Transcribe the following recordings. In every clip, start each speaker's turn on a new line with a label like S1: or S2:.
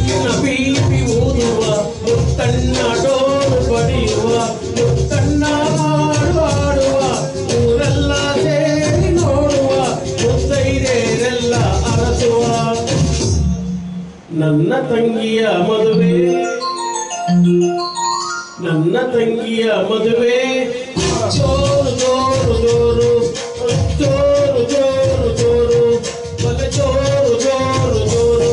S1: ಬೀಪಿ ಊದುವ ಮುತ್ತಣ್ಣ ಡೋಲು ಬಡಿಯುವ ಮುತ್ತಣ್ಣ ಆಡುವ ಊರೆಲ್ಲ ಸೇರಿ ನೋಡುವ ಮುತ್ತೈದೆಯರೆಲ್ಲ ಅರಸುವ ನನ್ನ ತಂಗಿಯ ಮದುವೆ ನನ್ನ ತಂಗಿಯ ಮದುವೆ ಜೋರು ಜೋರು ಜೋರು ಜೋರು ಜೋರು ಜೋರು ಬಲೆ ಜೋರು ಜೋರು ಜೋರು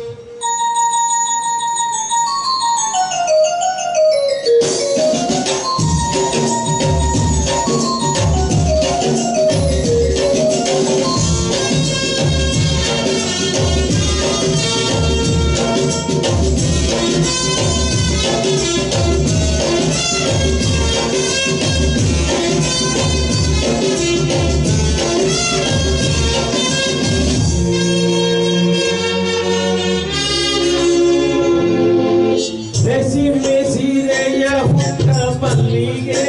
S1: ಸೀರೆಯ ಹುಟ್ಟ ಮಲ್ಲಿಗೆ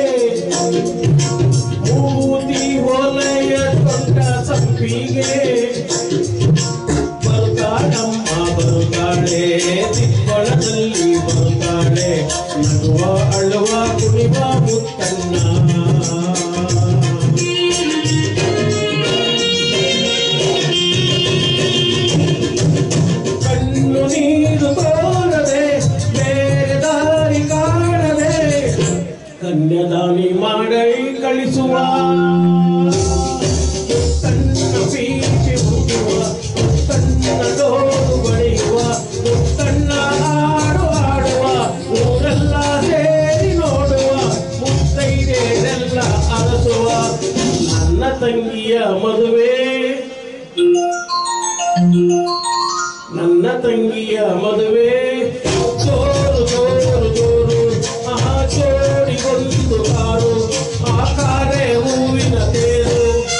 S1: ಮೂತಿ ಹೊಲೆಯ ದೊಡ್ಡ ಸಂಪಿಗೆ ಬರುತ್ತಾಳಮ್ಮ ಬರುತ್ತಾಳೆ ತಿಪ್ಪಳದಲ್ಲಿ ಬರುತ್ತಾಳೆ ನಗುವ ಅಳುವ ಕುಣಿವ ಮುತ್ತಣ್ಣ ಕಣ್ಣು ನೀರು ತೋರದೆ ಕನ್ಯಾದಾನಿ ಮಾಡೈ ಕಳಿಸುವ ತನ್ನ ಬೀಚಿ ಹುಡುವ ತನ್ನ ಡೋಲು ಬಡಿಯುವ ತನ್ನ ಆಡುವ ಊರೆಲ್ಲ ಸೇರಿ ನೋಡುವ ಮುತ್ತೈದೆಯರೆಲ್ಲ ಅರಸುವ ನನ್ನ ತಂಗಿಯ ಮದುವೆ ನನ್ನ ತಂಗಿಯ ಮದುವೆ ಜೋರು ಜೋರು ಜೋರು ಜೋಡಿಗೊಂದು ಕಾರು ಆ ಕಾರೆ ಹೂವಿನ ತೇರು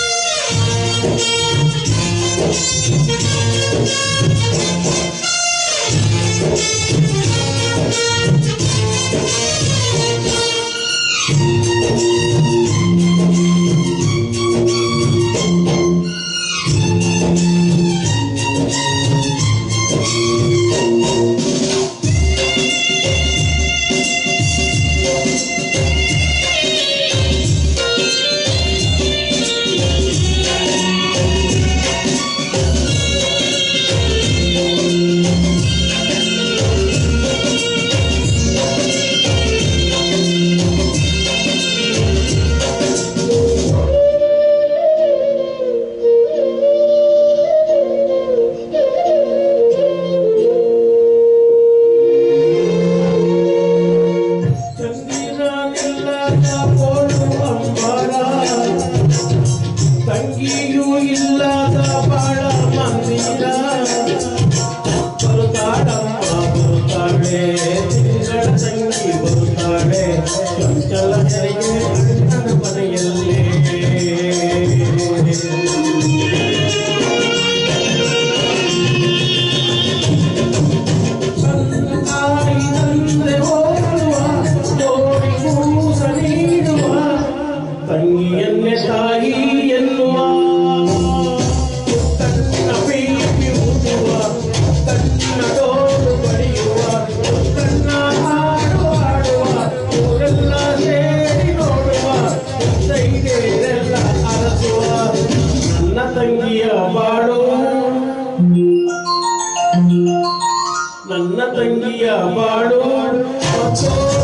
S1: ತಂಗಿಯೂ ಇಲ್ಲದ ಬಾಳ ಮಂದಿರ ಬರುತ್ತಾಳಮ್ಮ ಬರುತ್ತಾಳೆ ತಿಂಗಳ ತಂಗಿ ಬರುತ್ತಾಳೆ ಚಂಚಲ ಹೆರಿಗೆ ಅಣ್ಣನ ಮನೆಯಲ್ಲೇ ತಂದೆ ಹೋಗುವ ಜೋಡಿ ಕೂಸ ನೀಡುವ ತಂಗಿಯನ್ನೇ ತಾಯಿ ಎನ್ನುವ ತನ್ನ ಬೀಪಿ ಊದುವ ತನ್ನ ಡೋಲು ಬಡಿಯುವ ತನ್ನ ಆಡುವ ಊರೆಲ್ಲ ಸೇರಿ ನೋಡುವ ಮುತ್ತೈದೆಯರೆಲ್ಲ ಅರಸುವ ನನ್ನ ತಂಗಿಯ ಬಾಳು ನನ್ನ ತಂಗಿಯ ಬಾಳು